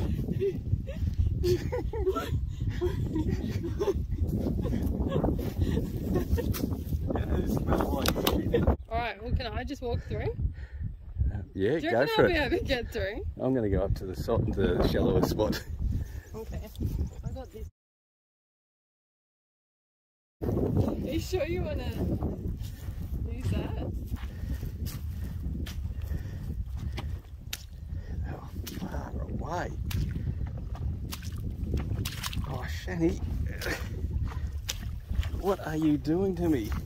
Alright, well, can I just walk through? Yeah, do you go for I'll it. be able to get through? I'm going to go up to the shallower spot. Okay, I got this. Are you sure you want to use that? Oh, far away. Oh, Shani, what are you doing to me?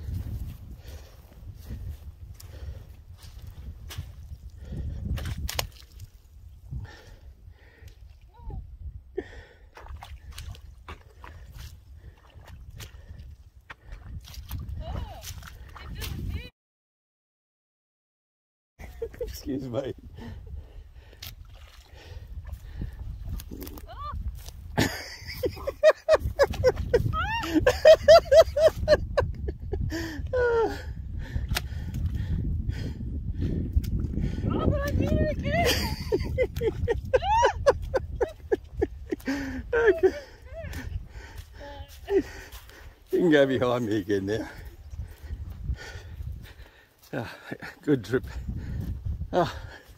Excuse me. Oh, but I did it again! Okay. You can go behind me again now. Oh, good trip. Oh.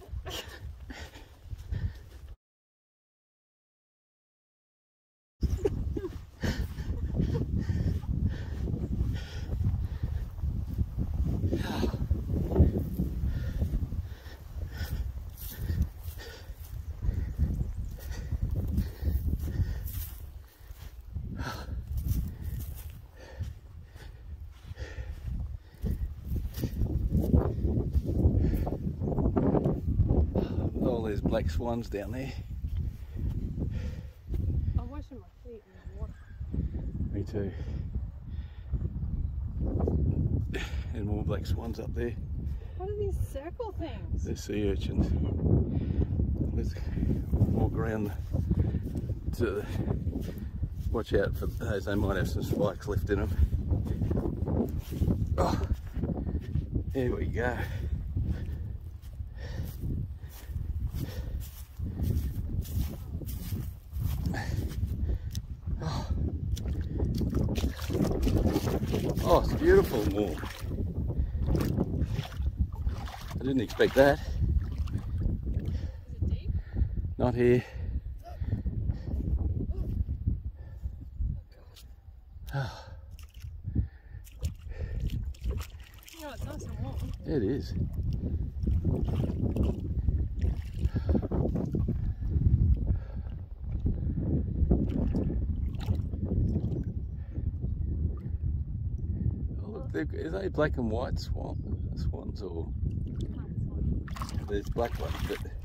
All these black swans down there. I'm washing my feet in the water. Me too. And more black swans up there. What are these circle things? They're sea urchins. Let's walk around to watch out for those. They might have some spikes left in them. Oh, here we go. Oh, it's beautiful, more. I didn't expect that. Is it deep? Not here. Oh. You know, it's nice and warm. It is. Oh, look, are they black and white swans or there's black ones, but